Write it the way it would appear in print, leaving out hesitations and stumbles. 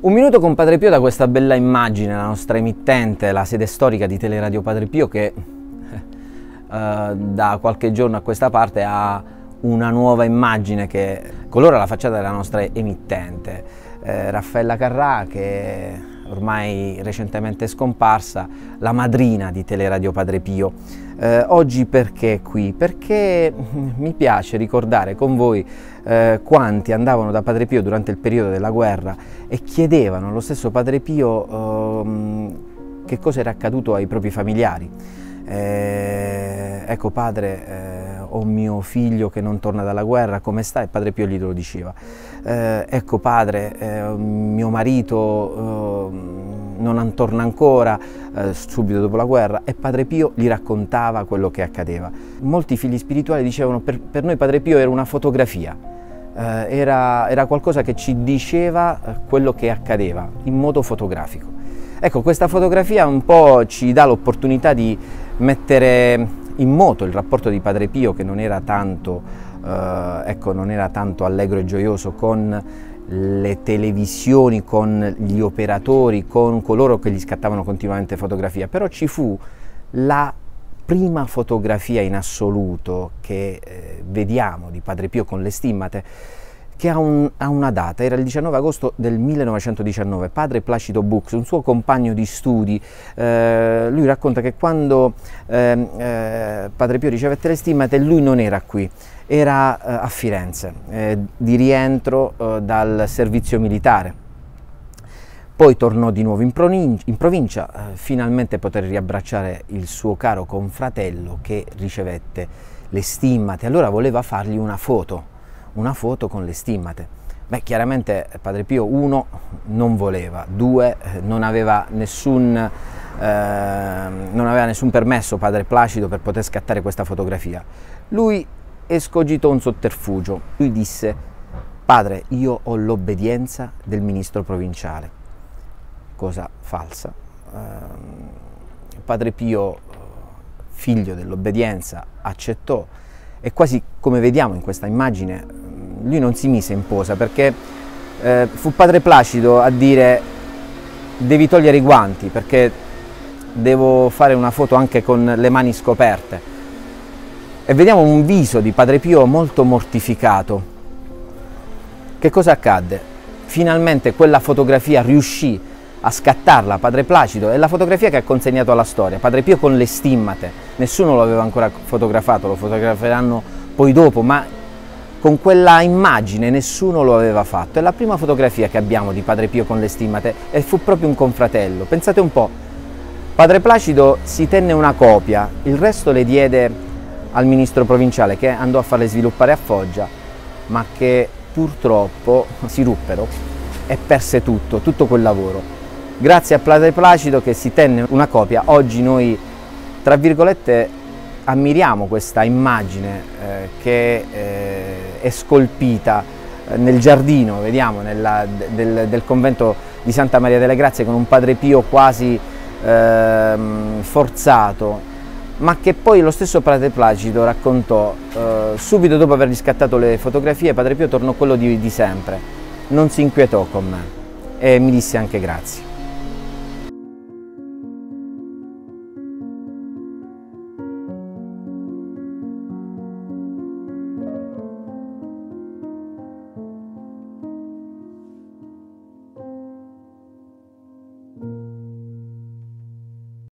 Un minuto con Padre Pio da questa bella immagine, la nostra emittente, la sede storica di Teleradio Padre Pio, che da qualche giorno a questa parte ha una nuova immagine che colora la facciata della nostra emittente. Raffaella Carrà, che ormai recentemente è scomparsa, la madrina di Teleradio Padre Pio. Oggi perché qui? Perché mi piace ricordare con voi quanti andavano da Padre Pio durante il periodo della guerra e chiedevano allo stesso Padre Pio che cosa era accaduto ai propri familiari. Ecco padre, ho mio figlio che non torna dalla guerra, come sta? E Padre Pio gli lo diceva. Ecco padre, mio marito non torna ancora, subito dopo la guerra, e Padre Pio gli raccontava quello che accadeva. Molti figli spirituali dicevano per noi Padre Pio era una fotografia, era qualcosa che ci diceva quello che accadeva in modo fotografico. Ecco, questa fotografia un po' ci dà l'opportunità di mettere in moto il rapporto di Padre Pio, che non era tanto, non era tanto allegro e gioioso con le televisioni, con gli operatori, con coloro che gli scattavano continuamente fotografia, però ci fu la prima fotografia in assoluto che vediamo di Padre Pio con le stimmate, che ha una data, era il 19 agosto del 1919, padre Placido Bux, un suo compagno di studi, lui racconta che quando Padre Pio ricevette le stimmate lui non era qui, era a Firenze, di rientro dal servizio militare. Poi tornò di nuovo in provincia, finalmente poté riabbracciare il suo caro confratello che ricevette le stimmate. Allora voleva fargli una foto con le stimmate. Beh, chiaramente Padre Pio, uno, non voleva, due, non aveva nessun permesso padre Placido per poter scattare questa fotografia. Lui escogitò un sotterfugio. Lui disse: padre, io ho l'obbedienza del ministro provinciale. Cosa falsa. Padre Pio, figlio dell'obbedienza, accettò, e quasi come vediamo in questa immagine lui non si mise in posa, perché fu padre Placido a dire: devi togliere i guanti perché devo fare una foto anche con le mani scoperte. E vediamo un viso di Padre Pio molto mortificato. Che cosa accadde? Finalmente quella fotografia riuscì a scattarla Padre Placido, è la fotografia che ha consegnato alla storia. Padre Pio con le stimmate, nessuno lo aveva ancora fotografato, lo fotograferanno poi dopo, ma con quella immagine nessuno lo aveva fatto. È la prima fotografia che abbiamo di Padre Pio con le stimmate e fu proprio un confratello. Pensate un po', Padre Placido si tenne una copia, il resto le diede al ministro provinciale, che andò a farle sviluppare a Foggia, ma che purtroppo si ruppero e perse tutto quel lavoro. Grazie a Padre Placido che si tenne una copia, oggi noi, tra virgolette, ammiriamo questa immagine che è scolpita nel giardino, vediamo, del convento di Santa Maria delle Grazie, con un Padre Pio quasi forzato, ma che poi lo stesso Padre Placido raccontò subito dopo avergli scattato le fotografie. Padre Pio tornò quello di sempre, non si inquietò con me e mi disse anche grazie.